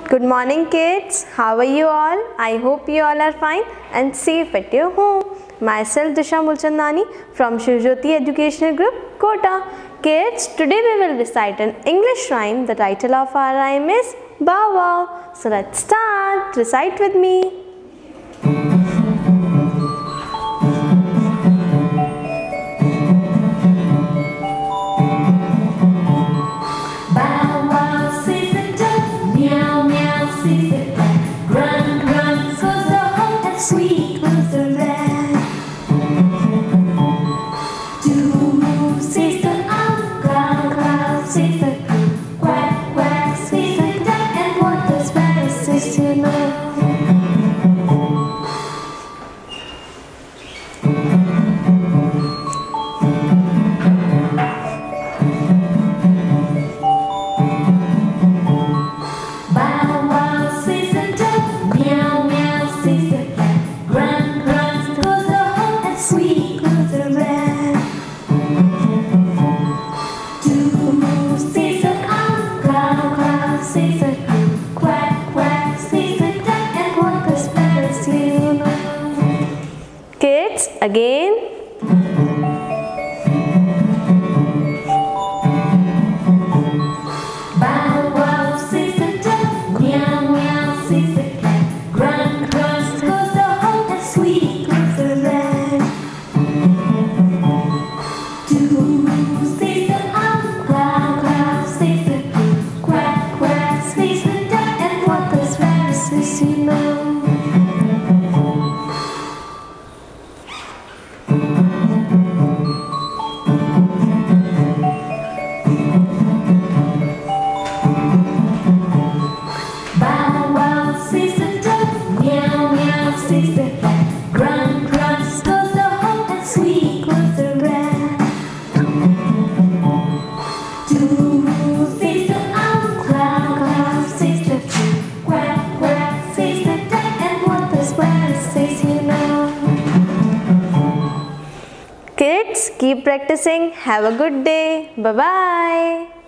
Good morning kids, how are you all? I hope you all are fine and safe at your home. Myself Disha Mulchandani from Shivjyoti Educational Group, Kota. Kids, today we will recite an English rhyme. The title of our rhyme is Bow Wow. So let's start. Recite with me. Sweet was the red. Do says the owl, growl, growl, says the cuckoo, quack, quack, says the duck, and what the sparrow says to know. Bow wow, says the duck, meow, meow, says the sweet was the red. Do says the owl, growl, growl, says the cuckoo, quack, quack, says the duck, and what the sparrow says to know. Kids, again. Bow wow, says the duck, meow, meow, says the cat, grunt, grunt, goes the hawk, and sweet was the red. Do says the owl, growl, growl, says the cuckoo, quack, quack, says the duck, and what the sparrow says to know. Bow wow, says the duck, meow, meow, says the cat, grunt, grunt, goes the hawk, and sweet was the red. Do says the owl, growl, growl, says the cuckoo, quack, quack, says the duck, and what the sparrow says to know. Kids, keep practicing. Have a good day. Bye-bye.